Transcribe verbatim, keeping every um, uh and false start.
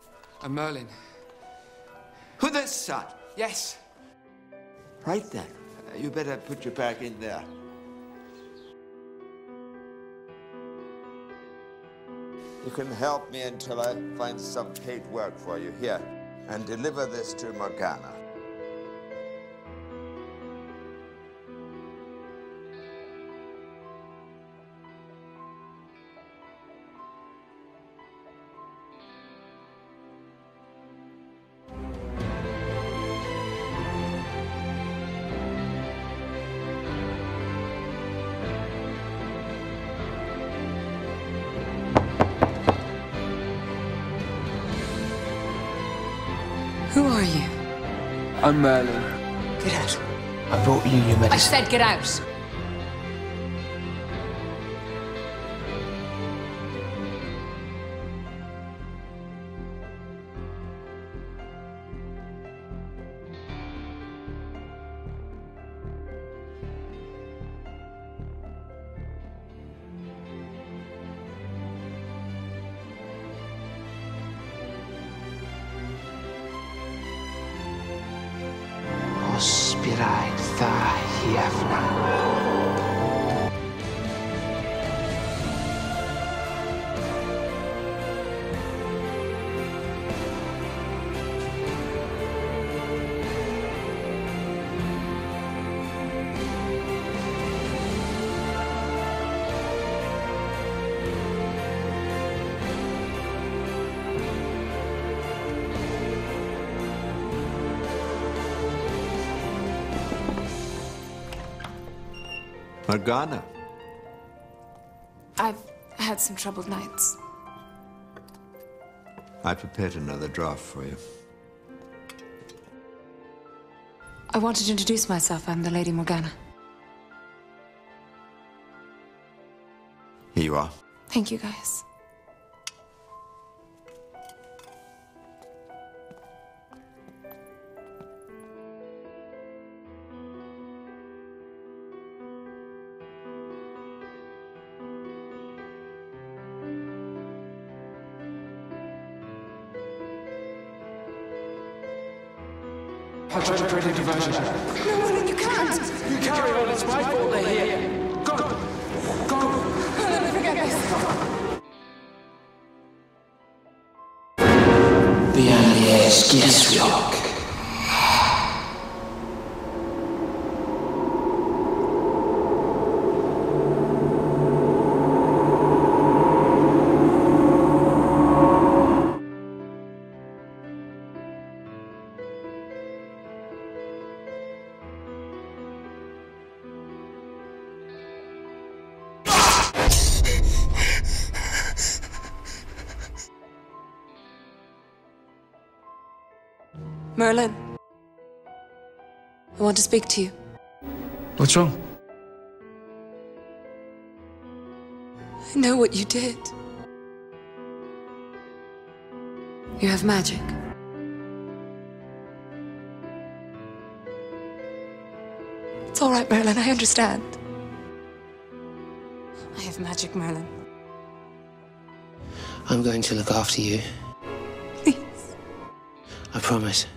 I'm Merlin. Who this son? Yes. Right then. Uh, you better put your back in there. You can help me until I find some paid work for you here. And deliver this to Morgana. Who are you? I'm Merlin. Get out. I brought you your medicine. I said get out. Ospiraj tha hiefna. Morgana. I've had some troubled nights. I prepared another draft for you. I wanted to introduce myself. I'm the Lady Morgana. Here you are. Thank you, Gaius. I tried to create a diversion. No, Merlin, you can't! You carry on, it's my fault they're here. Go! Go! Merlin, forget this. The Allies Gisrock. Merlin, I want to speak to you. What's wrong? I know what you did. You have magic. It's all right, Merlin, I understand. I have magic, Merlin. I'm going to look after you. Please. I promise.